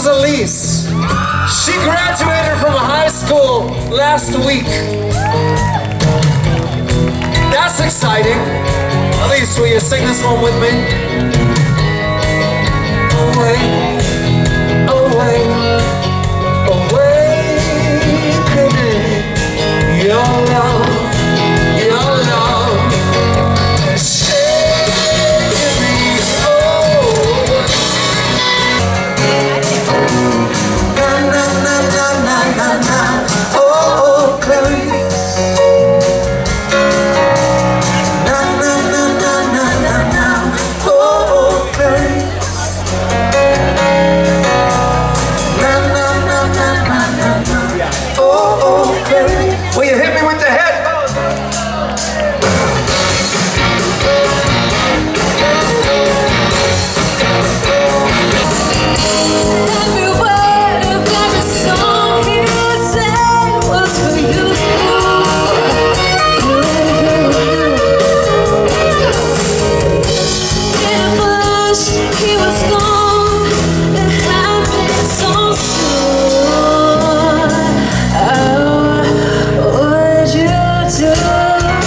is Elise. She graduated from high school last week. That's exciting. Elise, will you sing this one with me? Away, away, away, baby. Your love. Will you hit me with the head? Every word of every song you sang was for you. In a flash, he was gone. It happened so soon. Oh, what did you do?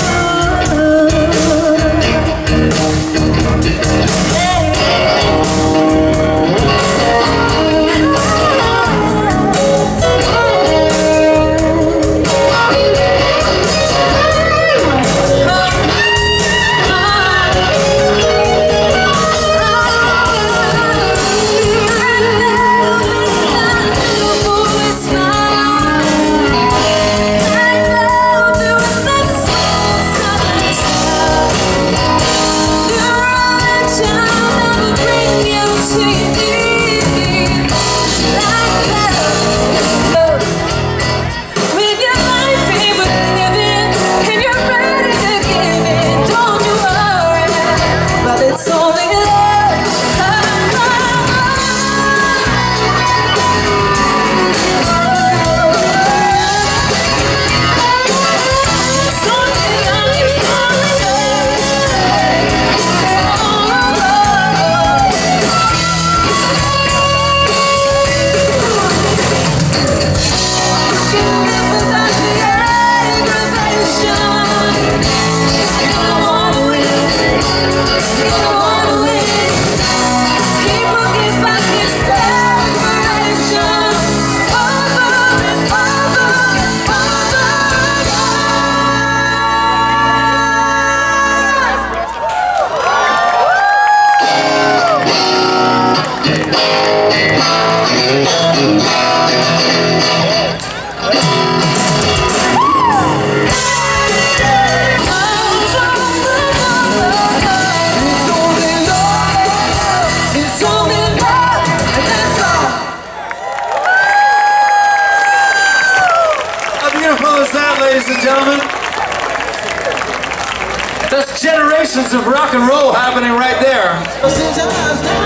Ladies and gentlemen, that's generations of rock and roll happening right there.